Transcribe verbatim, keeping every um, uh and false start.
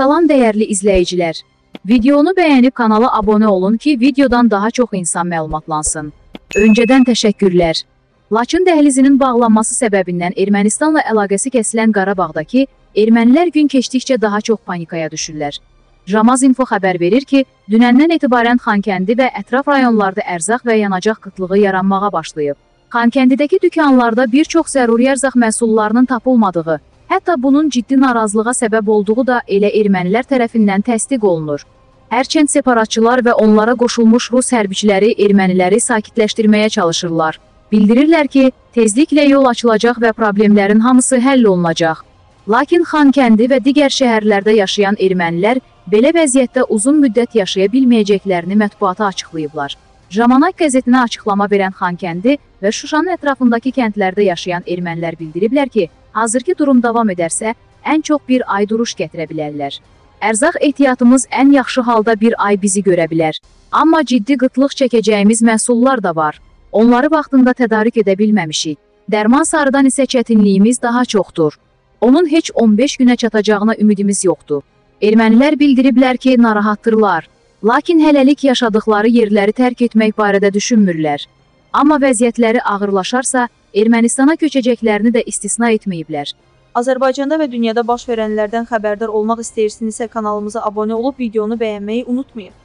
Salam dəyərli izləyicilər. Videonu bəyənib kanala abunə olun ki, videodan daha çox insan məlumatlansın. Öncədən təşəkkürlər. Laçın dəhlizinin bağlanması səbəbindən Ermənistanla əlaqəsi kəsilən Qarabağdakı ermənilər gün keçdikcə daha çox panikaya düşürlər. Ramaz Info xəbər verir ki, dünəndən etibarən Xankəndi və ətraf rayonlarda ərzaq və yanacaq qıtlığı yaranmağa başlayıb. Xankəndidəki dükanlarda bir çox zəruri ərzaq məhsullarının tapılmadığı, hətta bunun ciddi narazılığa səbəb olduğu da elə ermənilər tərəfindən təsdiq olunur. Hərçənd separatçılar və onlara qoşulmuş Rus hərbiçiləri erməniləri sakitləşdirməyə çalışırlar. Bildirirlər ki, tezliklə yol açılacaq və problemlərin hamısı həll olunacaq. Lakin Xankəndi və digər şəhərlərdə yaşayan ermənilər belə vəziyyətdə uzun müddət yaşaya bilməyəcəklərini mətbuata açıqlayıblar. Jamanak qəzetinə açıqlama verən Xankəndi və Şuşanın ətrafındakı kəndlərdə yaşayan ermənilər bildiriblər ki, hazırki durum davam edərsə, ən çox bir ay duruş gətirə bilərlər. Ərzaq ehtiyatımız ən yaxşı halda bir ay bizi görə bilər. Amma ciddi qıtlıq çəkəcəyimiz məhsullar da var. Onları vaxtında tədarik edə bilməmişik. Dərman sarıdan isə çətinliyimiz daha çoxdur. Onun heç on beş günə çatacağına ümidimiz yoxdur. Ermənilər bildiriblər ki, narahatdırlar. Lakin hələlik yaşadıkları yerləri tərk etmək barədə düşünmürlər. Amma vəziyyətləri ağırlaşarsa, Ermənistana köçəcəklərini də istisna etməyiblər. Azərbaycanda və dünyada baş verənlərdən xəbərdar olmaq istəyirsinizsə kanalımıza abunə olub videonu bəyənməyi unutmayın.